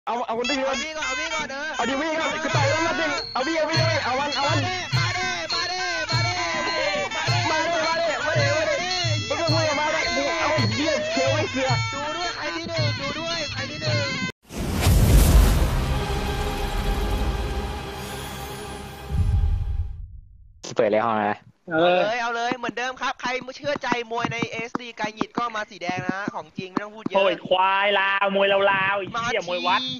เอาคนที่ยืนเอาพี่ก่อนเอาดิวิ่งก่อนคือต่อยแล้วมาดิเอาวันมาดิมาดิมึงก็คุยกับมาดิมึงเอาเหี้ยเขียวไม่เสือกดูด้วยใครที่หนึ่งเปิดเลยห้องนะเอาเลยเหมือนเดิมครับใครเชื่อใจมวยใน SD ไกหยิดก็มาสีแดงนะของจริงไม่ต้องพูดเยอะโอยควายลาวมวยลาวไอ้เหี้ยมวยวัด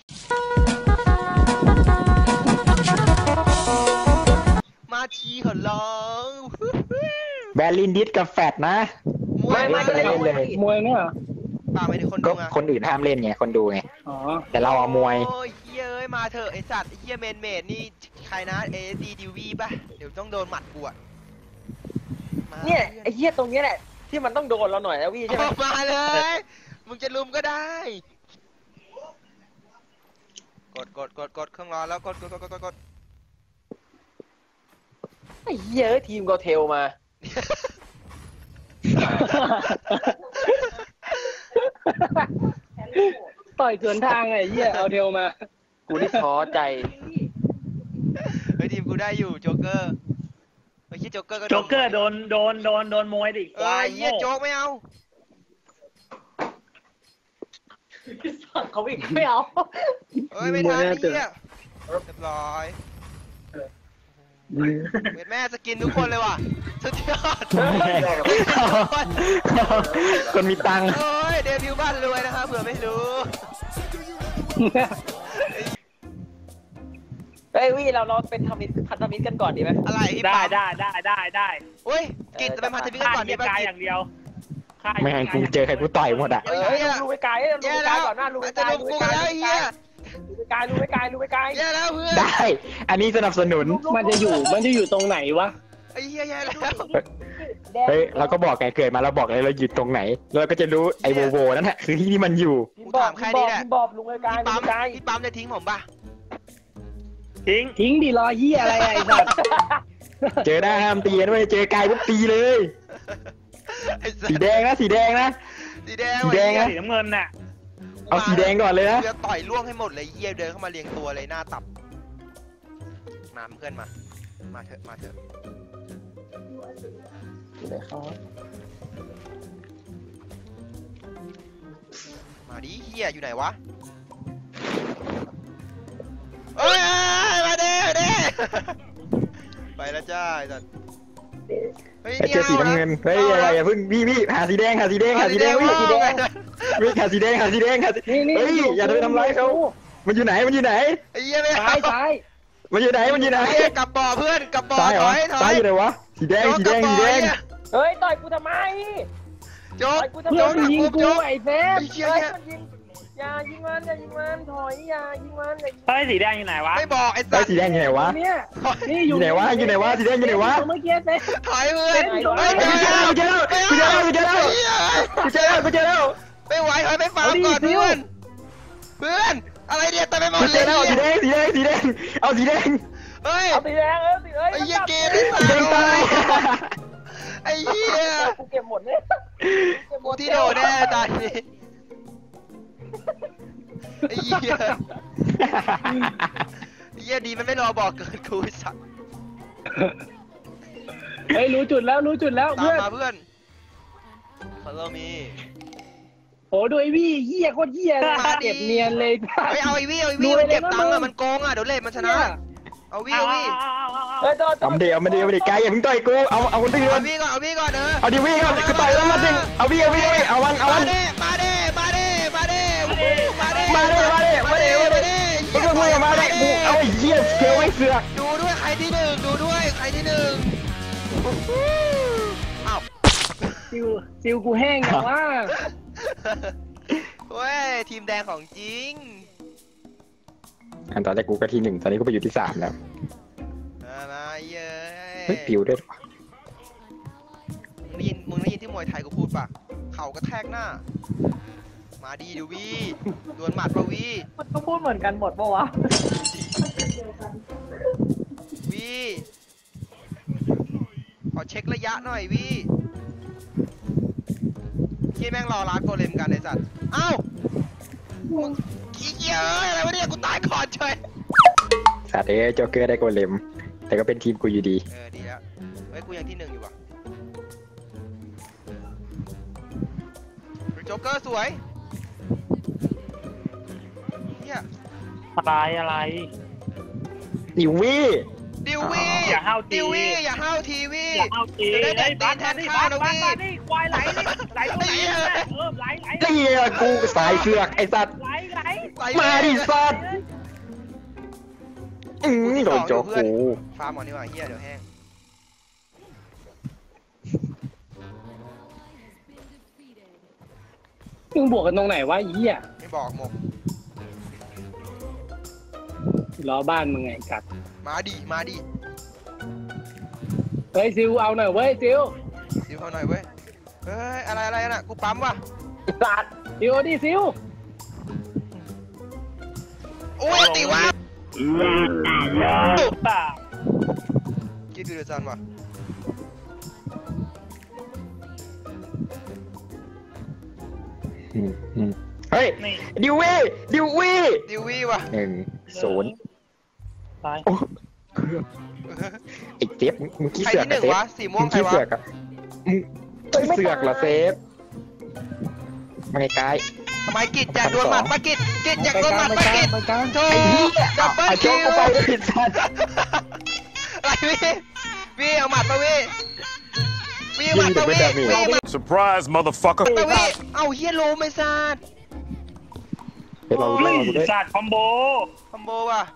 มาทีเหรอร้องแบลินดิสกับแฟดนะไม่เลยมวยเนี่ยไม่ได้คนดูไงคนอื่นห้ามเล่นไงคนดูไงแต่เราเอามวยโอ้ยเฮ้ยมาเถอะไอสัตว์เฮียเมดนี่ใครนะ SD ดิวีป่ะเดี๋ยวต้องโดนหมัดกูอ่ะเนี่ยไอ้เหี้ยตรงนี้แหละที่มันต้องโดนเราหน่อยนะวี่ใช่ไหมมาเลยมึงจะลุมก็ได้กดเครื่องร้อนแล้วกดไอ้เหี้ยทีมก็เทลมาต่อยสวนทางไอ้เหี้ยเอาเทลมากูนี่ท้อใจเฮ้ยทีมกูได้อยู่โจ๊กเกอร์ไอ้เหี้ยโจ๊กเกอร์โดนมวยดิควายเหี้ยโจ๊กไม่เอาเขาอีกไม่เอาไม่ทันเหี้ยเรียบร้อยเม็ดแม่สกินทุกคนเลยว่ะสุดยอดคนมีตังค์โอ้ยเดบิวต์บ้านรวยนะครับเผื่อไม่รู้เฮ้ยวี่เราเป็นพันธมิตรกันก่อนดีไหมอะไรได้โอ้ยกินจะเป็นพันธมิตรกันก่อนดีป่ะกายอย่างเดียวไม่งั้นกูเจอใครกูต่อยหมดอ่ะลูไปไกลก่อนหน้าลูไปไกลลูไปไกลเฮียลูไปไกลแย่แล้วเพื่อนได้อันนี้สนับสนุนมันจะอยู่ตรงไหนวะไอ้เฮียแย่แล้วเฮ้ยเราก็บอกไงเกิดมาเราบอกเลยเราอยู่ตรงไหนเราก็จะรู้ไอ้โวนั่นแหละคือที่นี่มันอยู่กูถามใครดีแหละบอกลุงไปไกลพี่ปั๊มจะทิ้งผมป่ะทิ้งดิรอเฮียอะไรไอ้สัตว์เจอได้ห้ามตีด้วยเจอไกลปุ๊บตีเลยสีแดงนะสีน้ำเงินน่ะเอาสีแดงก่อนเลยนะจะต่อยล่วงให้หมดเลยเยี่ยเดินเข้ามาเรียงตัวเลยหน้าตับมาเพื่อนมาเถอะมาดิเฮียอยู่ไหนวะเอ้ยมาเด้ไปแล้วจ้าไอ้สัตว์เจอสีน้ำเงินเฮ้ยอย่าเพิ่งพี่หาสีแดงวิ่งหาสีแดงเฮ้ยอย่าไปทำร้ายเขามันอยู่ไหนไอ้เหี้ยไม่ซ้ายมันอยู่ไหนกลับบ่อเพื่อนกลับบ่อถอยซ้ายอยู่ไหนวะสีแดงเฮ้ยต่อยกูทำไมโจ๊กยิงกูไอ้เซฟอย่ายิงมันถอยอย่ายิงมันเฮ้ยสีแดงอยู่ไหนวะไม่บอกไอ้สัตว์สีแดงอยู่ไหนวะนี่อยู่ไหนวะสีแดงอยู่ไหนวะเมื่อกี้เซฟถอยเพื่อนกูเจอแล้วไม่ไหวถอยไปฟังก่อนเพื่อนอะไรเนี่ยแต่ไม่หมดเลยสีแดงเอาสีแดงเฮ้ยเอาสีแดงไอ้เหี้ยเกย์ได้ตายไอ้เหี้ยกูเก็บหมดเนี่ยกูที่โดนแน่ตายไอ้เหี้ยดีมันไม่รอบอกเกินกูสัตว์เฮ้ยรู้จุดแล้วตามมาเพื่อนเขาก็มีโอ้ดูไอ้วี่เหี้ยโคตรเหี้ยเก็บเนียนเลยไม่เอาไอ้วี่มันเก็บตังค์อะมันโกงอะเดี๋ยวเล่มันชนะเอาวี่ทำเดี๋ยวไกลอย่าเพิ่งต่อยกูเอาคนที่ยืนเอาวี่ก่อนเอาดิวี่ก่อนคือต่อยแล้วมาดิเอาวี่เอาวันมาดิมึงก็คุยกับมาดิกูเอาไอ้เหี้ยเขียวไม่เสือกดูด้วยใครที่หนึ่งอ้าวซิวกูแห้งอย่างว่าเว้ยทีมแดงของจริงตอนแรกกูก็ที่1ตอนนี้กูไปอยู่ที่3แล้วมาเย้ยผิวด้วยมึงได้ยินที่มวยไทยกูพูดป่ะเข่ากระแทกหน้ามาดีดูวีดวลหมัดป่ะวีมันก็พูดเหมือนกันหมดป่ะวะวีขอเช็คระยะหน่อยวีที่แม่งรอร้านโกเลมกันไอ้สัตว์เอ้ามึงขี้เกีหี้ยเอ้ยอะไรวะเนี่ยกูตายก่อนเฉยสัตว์โจ๊กเกอร์ได้โกเลมแต่ก็เป็นทีมกูอยู่ดีดีแล้วเฮ้ยกูยังที่1อยู่ว่ะโจ๊กเกอร์สวยเฮียอะไรดิววี่ดิววี่อย่าห้าวทีดิววี่อย่าห้าวทีวีอย่าเอาทีจะได้ไอ้แดกตีนแทนข้าวนะวี่นี่ควายไหลไหลไหลนี่กูสายเสือกไอ้สัตว์ไหลมาดิสัตว์โดนโจ๊กกูฟาร์มก่อนดีกว่าเฮียเดี๋ยวแห้งมึงบวกกันตรงไหนวะไอ้เหี้ยไม่บอกหมกล้อบ้านมึงไงกัดมาดิเฮ้ยซิวเอาหน่อยเว้ยซิวซิวเขาหน่อยเว้ยเฮ้ยอะไรน่ะกูปั๊มว่ะสัตว์ซิวดิซิวโอ้ยติวะป่าคิดดูเดือดจันว่ะเฮ้ยดิววี่ดิววี่ว่ะ 1-0 ตายไอ้เซฟมึงขี้ใครเสือกที่อะเซฟ 1วะสีม่วมึงงใครขี้วะเสือกอะมึงขี้เสือกเหรอเซฟมาไกลทำไมกิจอยากโดนหมัดปะกิจอยากโดนหมัดปะกิจโธ่ดับเบิ้ลเอาคิโจ๊กวกูไปได้ผิดสัตว์อะไรวี่เอาหมัดปะวี่หมัดปะวี่หมัด Surprise, motherfucker. ปะวี่เอาเฮียโลไม่ซาดเดี๋ยวเราดูด้วยสัตว์คอมโบคอมโบว่ะ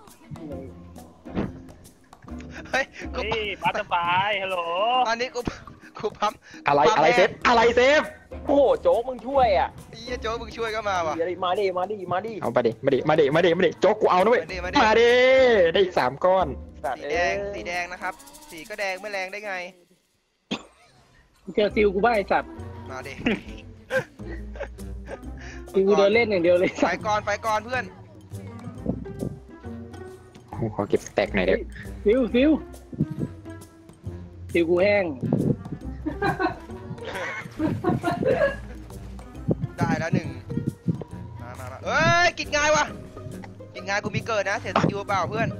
เฮ้ยกูนี่บัตเตอร์ฟลายฮัลโหลตอนนี้กูปั๊มอะไรเซฟโอ้โหโจ๊กมึงช่วยอ่ะเฮียโจ้มึงช่วยก็มาว่ะมาดิเอาไปดิมาดิโจ๊กกูเอาด้วยมาดิมาดิได้อีก3 ก้อนสีแดงนะครับสีก็แดงไม่แรงได้ไงเจอซิวกูบ้าไอสัตว์มาดิซิวกูเดินเล่นอย่างเดียวเลยไฟก่อนเพื่อนขอเก็บสแต็กหน่อยเดี๋ยวซิวกูแห้งได้แล้ว1มาเอ้ยกินง่ายวะกินง่ายกูมีเกิดนะเสียสกิลเปล่าเพื่อน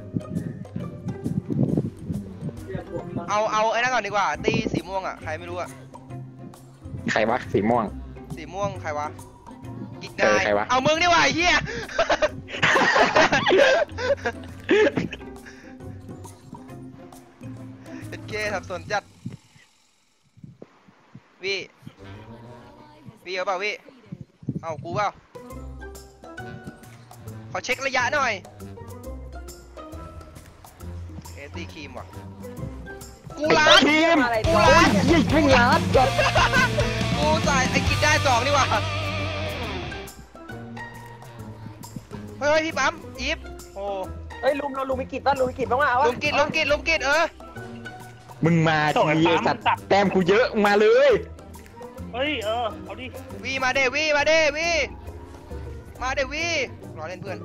เอาไอ้นั่นก่อนดีกว่าตีสีม่วงอ่ะใครไม่รู้อ่ะใครวะสีม่วงสีม่วงใครวะกินง่ายใครวะเอามึงนี่หว่าไอ้เหี้ยเป็นเกย์สับสนจัดวิเอาเปล่าวิเอากูเปล่าขอเช็คระยะหน่อยตีครีมว่ะกูล้านทีมโอ้ยยิ่งไม่ล้านจัดกูใส่ไอ้กินได้2นี่ว่ะเฮ้ยพี่ปั๊มอีฟโอ้เฮ้ยลุมวิกิตบ้างลุมวิกิตบ้างวะลุมกินมึงมาทีไอ้สัตว์แต้มกูเยอะมาเลยเฮ้ยเอาดิวีมาเดวีรอเล่นเพื่อน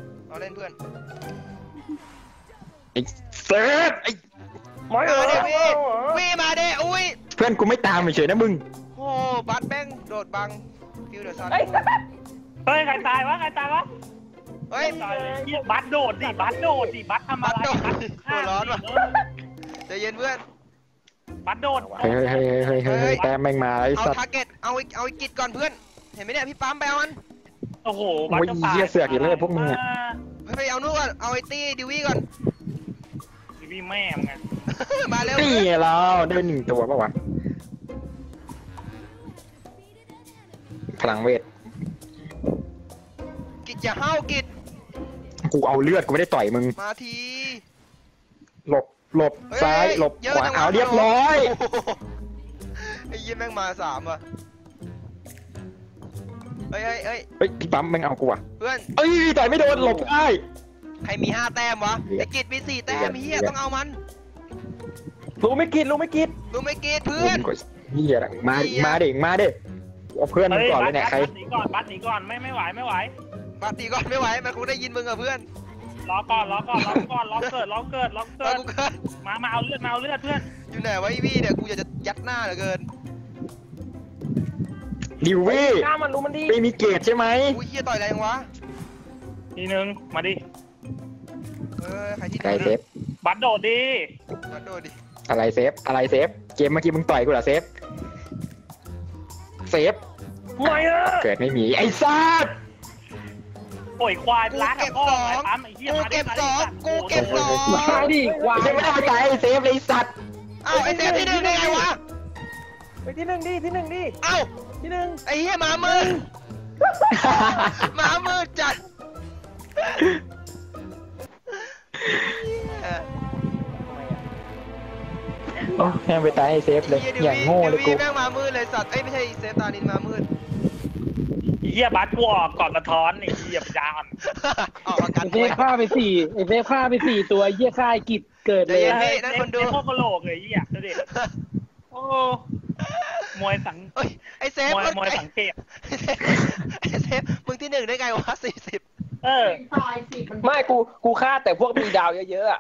ไอ้เซฟไอ้มาเดวีมาเดอุ้ยเพื่อนกูไม่ตามเฉยๆนะมึงโอ้บัตแบงโดดบังฟิวเดอร์ซันเฮ้ยใครตายวะเฮ้ยบัตโดดดิบัตทำอะไรตัวร้อนว่ะใจเย็นเพื่อนบัตโดดเฮ้ยแต้มแม่งมาไอ้เอาสัตว์ทาร์เก็ตเอาไอ้กิจก่อนเพื่อนเห็นไหมเนี่ยพี่ปั๊มไปเอามันโอ้โหโอ้ยเหี้ยเสือกอีกแล้วพวกมึงอ่ะไปเอานู่นก่อนเอาไอ้ตี้ดิวี่ก่อนดิวี่แม่มึงไงมาเร็วนี่เราได้1 ตัวป่าวะพลังเวทกิจอย่าห้าวกิจกูเอาเลือดกูไม่ได้ต่อยมึงมาทีหลบซ้ายหลบขวาเอาเรียบร้อยไอ้ยี่แม่งมา3ว่ะเฮ้ยพี่ปั๊มแม่งเอากูอ่ะเพื่อนเอ้ยต่อยไม่โดนหลบได้ใครมี5 แต้มวะไอ้กิจมี4 แต้มเฮียต้องเอามันรู้ไม่กินดูไม่กิจเพื่อนเฮียมาเด็กเอาเพื่อนมึงก่อนเลยเนี่ยใครบัตรหนีก่อนไม่ไหวปาตีก่อนไม่ไหวมันคงได้ยินมึงอะเพื่อนล้อก่อนล้อเกิดแล้วกูเกิดมาเอาเลือดเพื่อนอยู่ไหนวะไอ้วี่เนี่ยกูอยากจะยัดหน้าเหลือเกินดิววี่กล้ามันรู้มันดีไม่มีเกรดใช่ไหมอุ้ยเฮียต่อยแรงวะทีนึงมาดิใครที่ใครเซฟบัตรโดดดิมาโดดดิอะไรเซฟอะไรเซฟเกมเมื่อกี้มึงต่อยกูเหรอเซฟเซฟไม่อะเกิดไม่มีไอ้ซ่าโอ้ยควายล้างกับพ่อไอ้ปั๊มไอ้เหี้ยกูมาดิเก็บมาสดิองกูเก็บสองมาดิควายไม่ได้มาใจไอ้เซฟเลยสัตว์เอ้าไอ้เซฟที่หนึ่งได้ไงวะไปที่หนึ่งดิที่หนึ่งดิเอ้าที่หนึ่งไอ้เหี้ยหมามืดหมามืดจัดโอ้แม่งไปตายไอ้เซฟเลยอย่างโง่เลยกูแม่งมามืดเลยสัตว์เอ้ยไม่ใช่เซฟตานินมามืดเหี้ยบัตรกูออกก่อนสะท้อนไอ้เหี้ยยานออกอาการไอ้เซฟฆ่าไปสี่ตัวเยี่ยฆ่าไอ้กิจเกิดเลยเฮ้ยนั่นคนดูไอ้พวกกะโหลกเลยเหี้ยดูดิโอ้มวยสังเอ้ยไอ้เซฟมวยสังเกตไอ้เซฟมึงที่หนึ่งได้ไงวะ40 เออไม่กูฆ่าแต่พวกมีดาวเยอะๆอะ